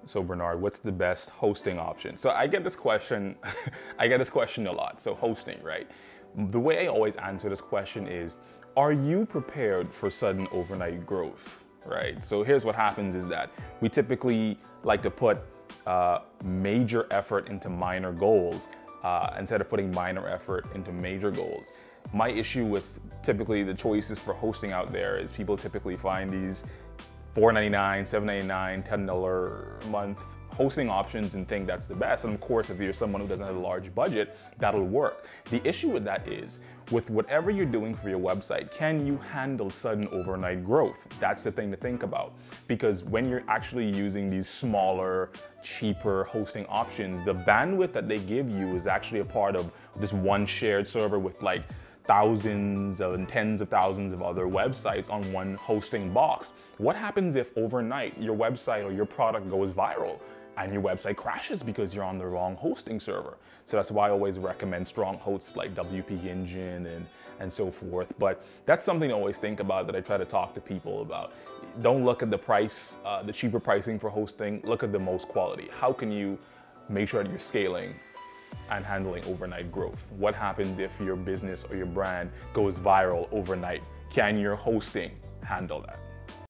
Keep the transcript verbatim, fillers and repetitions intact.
So Bernard, what's the best hosting option? So I get this question, I get this question a lot. So hosting, right? The way I always answer this question is, are you prepared for sudden overnight growth, right? So here's what happens is that we typically like to put uh, major effort into minor goals uh, instead of putting minor effort into major goals. My issue with typically the choices for hosting out there is people typically find these four ninety-nine, seven ninety-nine, ten dollar a month hosting options and think that's the best. And of course, if you're someone who doesn't have a large budget, that'll work. The issue with that is, with whatever you're doing for your website, can you handle sudden overnight growth? That's the thing to think about. Because when you're actually using these smaller, cheaper hosting options, the bandwidth that they give you is actually a part of this one shared server with like thousands and tens of thousands of other websites on one hosting box. What happens if overnight your website or your product goes viral and your website crashes because you're on the wrong hosting server? So that's why I always recommend strong hosts like W P Engine and, and so forth. But that's something to always think about, that I try to talk to people about. Don't look at the price, uh, the cheaper pricing for hosting, look at the most quality. How can you make sure that you're scaling and handling overnight growth? What happens if your business or your brand goes viral overnight? Can your hosting handle that?